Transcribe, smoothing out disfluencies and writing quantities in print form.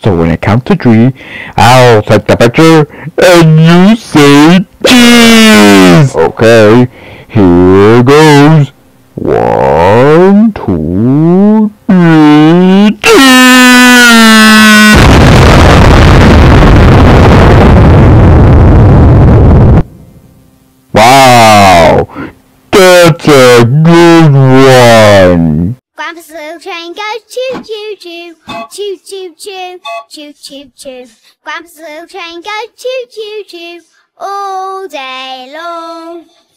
So when I count to 3, I'll take the picture and you say cheese! Okay, here goes. 1, 2, 3, cheese! Wow, that's a good one. Grandpa's little train goes choo choo choo, choo choo choo, choo choo choo. Grandpa's little train goes choo choo choo all day long.